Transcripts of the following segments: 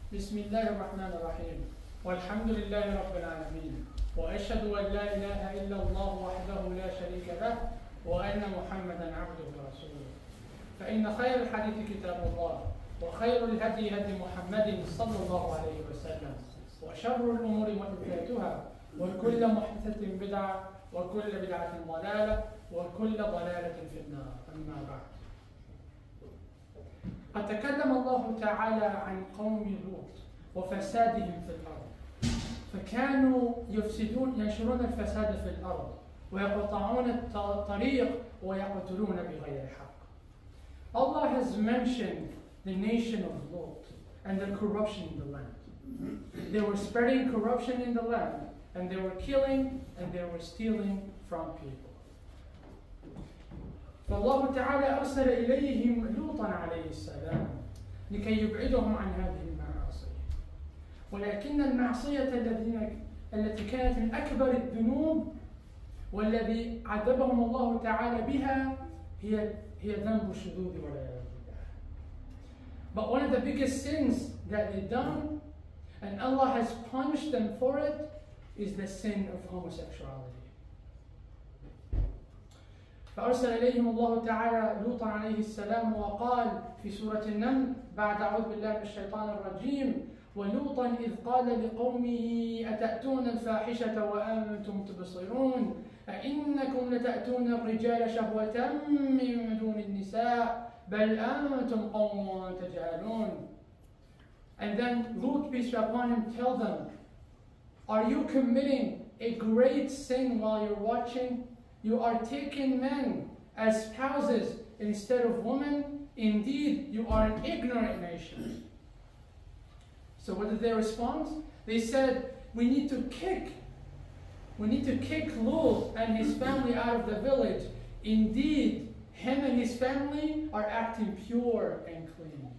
بسم الله الرحمن الرحيم والحمد لله رب العالمين وأشهد أن لا إله إلا الله وحده لا شريك له وأن محمدا عبده ورسوله فإن خير الحديث كتاب الله وخير الهدي هدي محمد صلى الله عليه وسلم وشر الأمور محدثاتها وكل محدثة بدعة وكل بدعة ضلالة وكل ضلالة في النار. أما بعد، قد تكلم الله تعالى عن قوم لوط وفسادهم في الأرض، فكانوا ينشرون الفساد في الأرض ويقطعون الطريق ويقتلون بغير حق. Allah has mentioned the nation of Lot and the corruption in the land. They were spreading corruption in the land, and they were killing and they were stealing from people. فالله تعالى أرسل إليهم لوطا عليه السلام لكي يبعدهم عن هذه المعاصي، ولكن المعصية التي كانت من أكبر الذنوب والذي عذبهم الله تعالى بها هي ذنب الشذوذ والعياذ بالله. But one of the biggest sins that they done, and Allah has punished them for it, is the sin of homosexuality. فأرسل إليهم الله تعالى لوطا عليه السلام وقال في سورة النمل بعد أعوذ بالله من الشيطان الرجيم: ولوطا إذ قال لقومه أتأتون الفاحشة وأنتم تبصرون أئنكم لتأتون الرجال شهوة من دون النساء بل أنتم قوم تجهلون. And then Lut, peace be upon him, tell them, are you committing a great sin while you're watching? You are taking men as spouses instead of women. Indeed, you are an ignorant nation. So what did they respond? They said, we need to kick Lut and his family out of the village. Indeed, him and his family are acting pure and clean.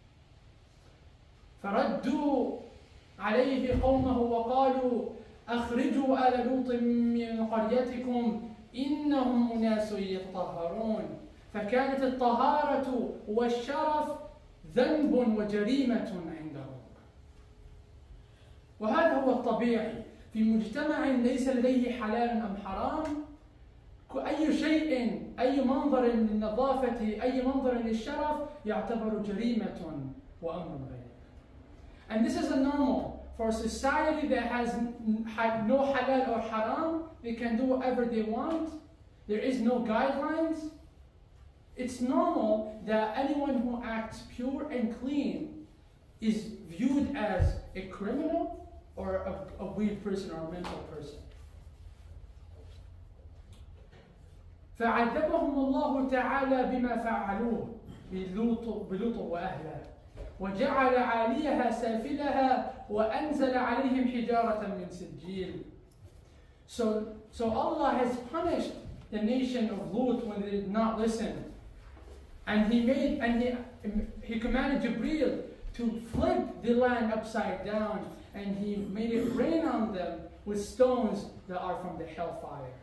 فردوا عليه قومه وقالوا أخرجوا آل لوط من قريتكم إنهم أناس يتطهرون. فكانت الطهارة والشرف ذنب وجريمة عندهم. وهذا هو الطبيعي في مجتمع ليس لديه حلال أم حرام. أي شيء، أي منظر للنظافة، أي منظر للشرف يعتبر جريمة وأمر غير. And this is a normal for a society that has no halal or haram. They can do whatever they want. There is no guidelines. It's normal that anyone who acts pure and clean is viewed as a criminal or a weird person or a mental person. فعذبهم الله تعالى بما فعلوه بلوط وأهله وجعل عاليها سافلها وأنزل عليهم حجارة من سجيل. So Allah has punished the nation of Lut when they did not listen, and He commanded Jibreel to flip the land upside down, and He made it rain on them with stones that are from the hellfire.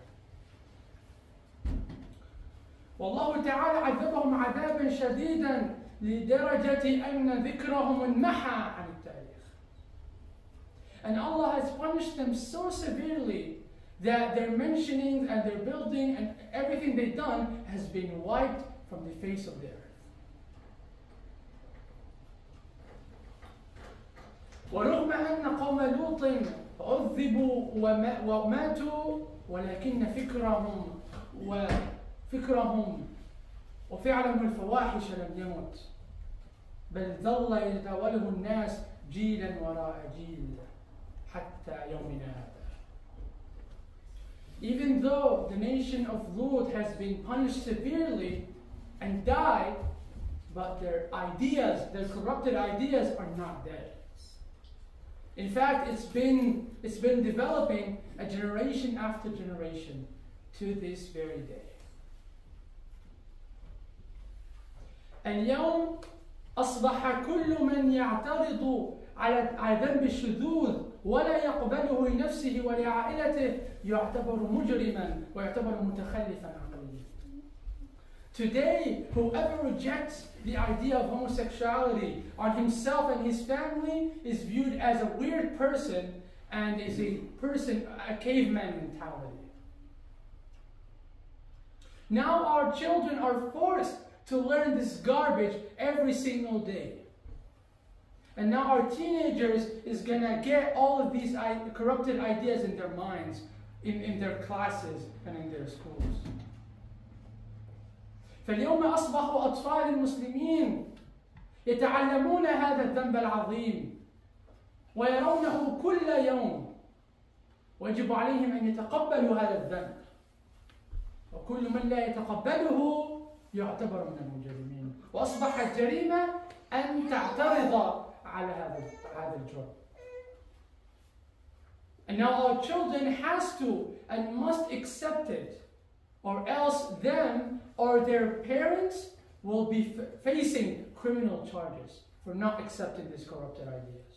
والله تعالى عذبهم عذابا شديدا لدرجة أن ذكرهم انمحى عن التاريخ. And Allah has punished them so severely that their mentioning and their building and everything they've done has been wiped from the face of the earth. ورغم أن قوم لوط عذبوا وماتوا ولكن فكرهم وفعلهم الفواحش لم يمت بل ظل يتداوله الناس جيلا وراء جيل حتى يومنا هذا. Even though the nation of Lut has been punished severely and died, but their corrupted ideas are not dead. In fact, it's been developing a generation after generation to this very day. اليوم أصبح كل من يعترض على ذنب الشذوذ ولا يقبله لنفسه ولعائلته يعتبر مجرما ويعتبر متخلفا عقليا. Today, whoever rejects the idea of homosexuality on himself and his family is viewed as a weird person and is a caveman mentality. Now our children are forced to learn this garbage every single day. And now our teenagers is gonna get all of these corrupted ideas in their minds, in their classes and in their schools. فاليوم أصبحوا أطفال المسلمين يتعلمون هذا الذنب العظيم ويرونه كل يوم، ويجب عليهم أن يتقبلوا هذا الذنب، وكل من لا يتقبله يعتبر من المجرمين، وأصبحت جريمة أن تعترض على هذا الجرم. And now our children has to and must accept it, or else them or their parents will be facing criminal charges for not accepting these corrupted ideas.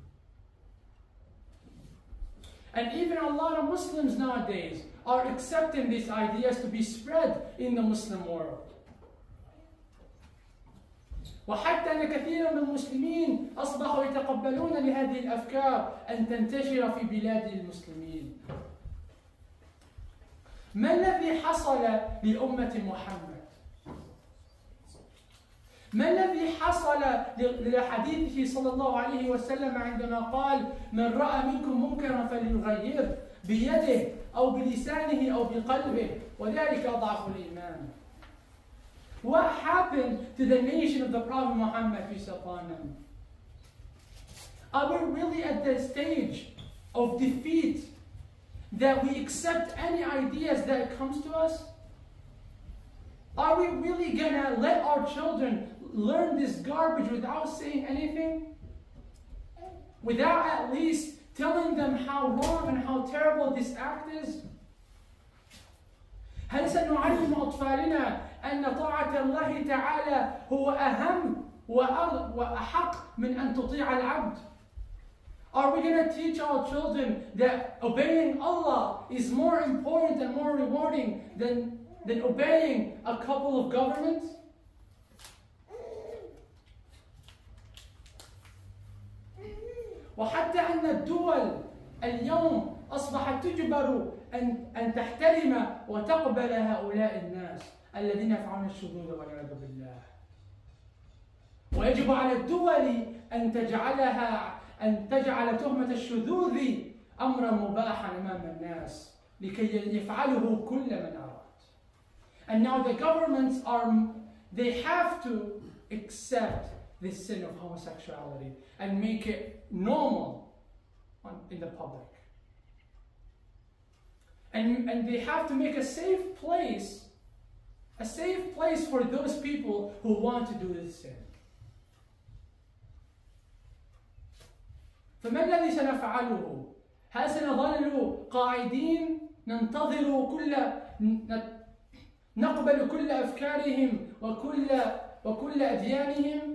And even a lot of Muslims nowadays are accepting these ideas to be spread in the Muslim world. وحتى أن كثير من المسلمين أصبحوا يتقبلون لهذه الأفكار أن تنتشر في بلاد المسلمين. ما الذي حصل لأمة محمد؟ ما الذي حصل لحديثه صلى الله عليه وسلم عندما قال: من رأى منكم منكرا فليغيره بيده أو بلسانه أو بقلبه وذلك أضعف الإيمان. What happened to the nation of the Prophet Muhammad, peace upon him? Are we really at the stage of defeat that we accept any ideas that comes to us? Are we really gonna let our children learn this garbage without saying anything? Without at least telling them how wrong and how terrible this act is? هل سنعلم أطفالنا أن طاعة الله تعالى هو أهم وأحق من أن تطيع العبد? Are we going to teach our children that obeying Allah is more important and more rewarding than obeying a couple of governments? وحتى أن الدول اليوم أصبحت تجبر أن تحترم وتقبل هؤلاء الناس الذين يفعلون الشذوذ والعياذ بالله. ويجب على الدول أن تجعل تهمة الشذوذ أمرا مباحا أمام الناس لكي يفعله كل من أراد. And now the governments they have to accept this sin of homosexuality and make it normal in the public. And they have to make a safe place for those people who want to do this sin. فما الذي سنفعله؟ هل سنظل قاعدين نقبل كل أفكارهم وكل أديانهم؟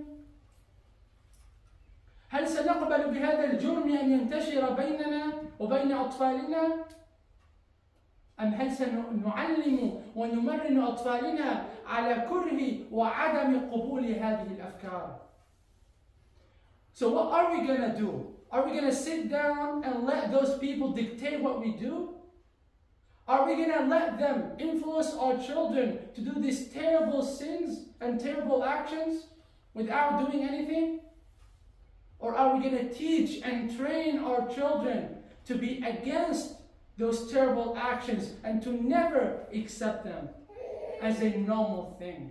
هل سنقبل بهذا الجرم أن ينتشر بيننا وبين أطفالنا؟ أم هل سنعلم ونمرن أطفالنا على كره وعدم قبول هذه الأفكار؟ So what are we going to do? Are we going to sit down and let those people dictate what we do? Are we going to let them influence our children to do these terrible sins and terrible actions without doing anything? Or are we going to teach and train our children to be against those terrible actions and to never accept them as a normal thing?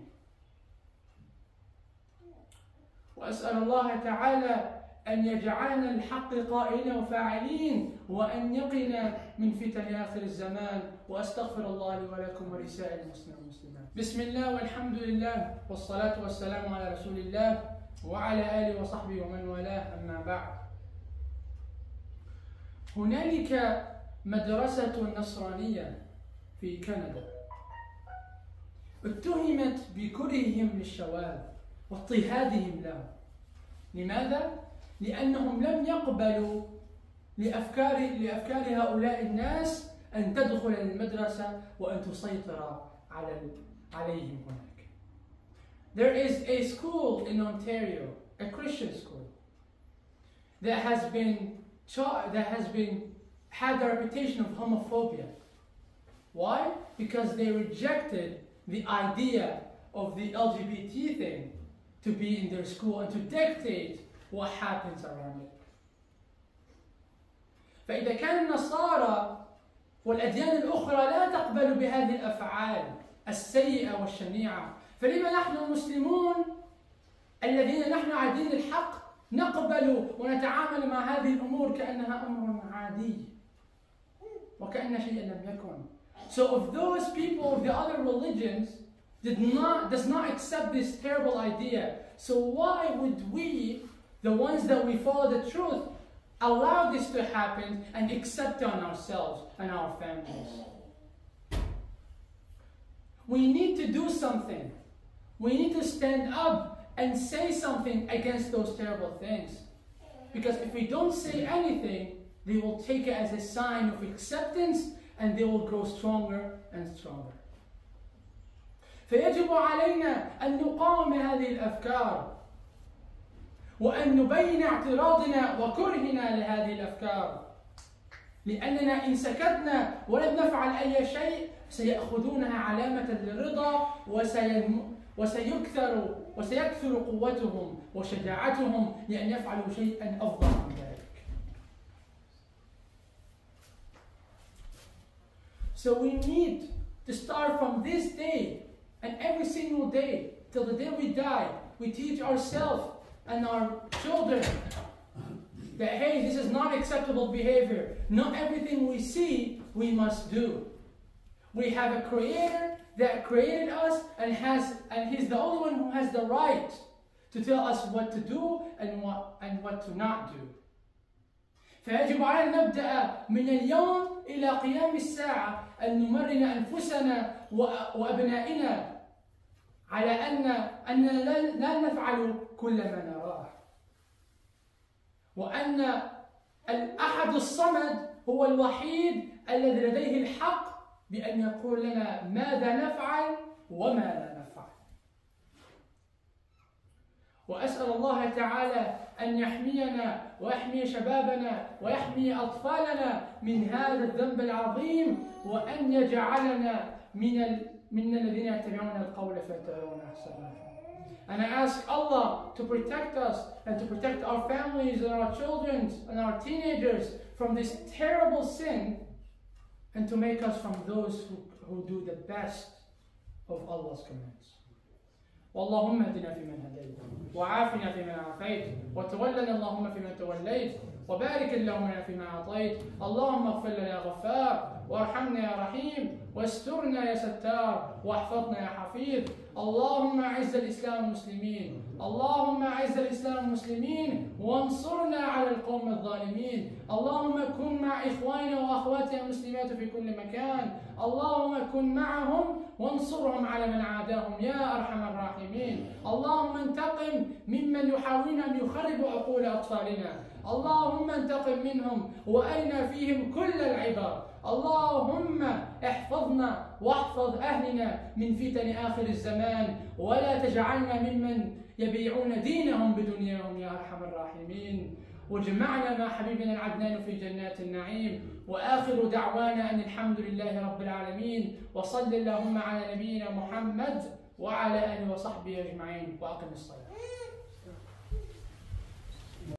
وأسأل الله تعالى أن يجعلنا الحق قائلين وفاعلين وأن يقنا من فتن آخر الزمان وأستغفر الله لي ولكم ولسائر المسلمين والمسلمات. بسم الله والحمد لله والصلاة والسلام على رسول الله وعلى آله وصحبه ومن والاه، أما بعد. هنالك مدرسة نصرانية في كندا اتهمت بكرههم للشواذ واضطهادهم له. لماذا؟ لأنهم لم يقبلوا لأفكار هؤلاء الناس أن تدخل المدرسة وأن تسيطر عليهم هناك. There is a school in Ontario, a Christian school, that has had the reputation of homophobia. Why? Because they rejected the idea of the LGBT thing to be in their school and to dictate what happens around it. فإذا كان النصارى والأديان الأخرى لا تقبل بهذه الأفعال السيئة والشنيعة، فلما نحن المسلمون الذين نحن على دين الحق نقبل ونتعامل مع هذه الأمور كأنها أمر عادي وكأن شيئا لم يكن. So if those people of the other religions does not accept this terrible idea, so why would we, the ones that we follow the truth, allow this to happen and accept on ourselves and our families? We need to do something. We need to stand up and say something against those terrible things. Because if we don't say anything, they will take it as a sign of acceptance and they will grow stronger and stronger. فيجب علينا أن نقاوم هذه الأفكار وأن نبين اعتراضنا وكرهنا لهذه الأفكار، لأننا إن سكتنا ولم نفعل أي شيء سيأخذونها علامة للرضا وسيكثر قوتهم وشجاعتهم لأن يفعلوا شيئا أفضل من ذلك. So we need to start from this day and every single day till the day we die, we teach ourselves and our children that, hey, this is not acceptable behavior. Not everything we see, we must do. We have a creator that created us and he's the only one who has the right to tell us what to do and what to not do. فيجب علينا نبدأ من اليوم إلى قيام الساعة أن نمرن أنفسنا وأبنائنا على أننا لا نفعل كل ما نراه، وأن الأحد الصمد هو الوحيد الذي لديه الحق بأن يقول لنا ماذا نفعل وما لا نفعل. وأسأل الله تعالى أن يحمينا ويحمي شبابنا ويحمي أطفالنا من هذا الذنب العظيم، وأن يجعلنا من الذين يتبعون القول فيتبعون أحسنه. And I ask Allah to protect us and to protect our families and our children and our teenagers from this terrible sin, and to make us from those who do the best of Allah's commands. اللهم اهدنا فيمن هديت وعافنا فيمن عافيت وتولنا اللهم فيمن توليت وبارك اللهم لنا فيما أعطيت. اللهم اغفر لنا يا غفار وارحمنا يا رحيم واسترنا يا ستار واحفظنا يا حفيظ. اللهم أعز الإسلام والمسلمين، اللهم أعز الإسلام والمسلمين وانصرنا على القوم الظالمين. اللهم كن مع إخواننا وأخواتنا المسلمات في كل مكان، اللهم كن معهم وانصرهم على من عاداهم يا أرحم الراحمين. اللهم انتقم ممن يحاولون أن يخربوا عقول أطفالنا، اللهم انتقم منهم وأرنا فيهم كل العبر. اللهم احفظنا واحفظ أهلنا من فتن آخر الزمان، ولا تجعلنا ممن يبيعون دينهم بدنياهم يا أرحم الراحمين. وجمعنا مع حبيبنا العدنان في جنات النعيم، وآخر دعوانا أن الحمد لله رب العالمين، وصل اللهم على نبينا محمد وعلى آله وصحبه أجمعين، وأقم الصلاة.